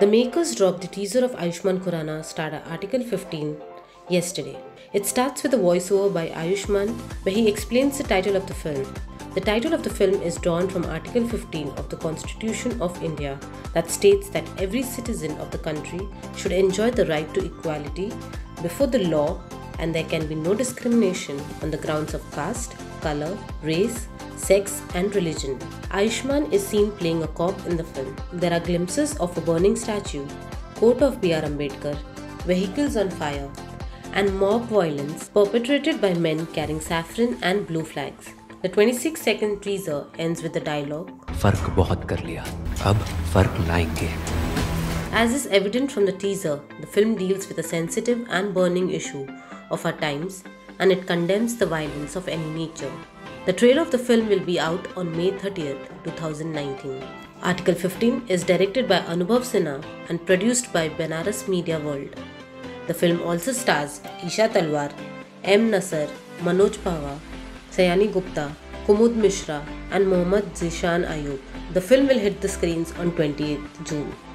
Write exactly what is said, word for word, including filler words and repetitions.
The makers dropped the teaser of Ayushmann Khurrana starred Article fifteen yesterday. It starts with a voiceover by Ayushmann where he explains the title of the film. The title of the film is drawn from Article fifteen of the Constitution of India that states that every citizen of the country should enjoy the right to equality before the law and there can be no discrimination on the grounds of caste, color, race, sex and religion. Ayushmann is seen playing a cop in the film. There are glimpses of a burning statue, court of B R Ambedkar, vehicles on fire, and mob violence perpetrated by men carrying saffron and blue flags. The twenty-six second teaser ends with the dialogue, फर्क बहुत कर लिया, अब फर्क लाएंगे. As is evident from the teaser, the film deals with a sensitive and burning issue of our times and it condemns the violence of any nature. The trailer of the film will be out on May thirtieth, twenty nineteen. Article fifteen is directed by Anubhav Sinha and produced by Benares Media World. The film also stars Isha Talwar, M. Nasser, Manoj Pahwa, Sayani Gupta, Kumud Mishra and Mohammad Zishan Ayub. The film will hit the screens on twentieth June.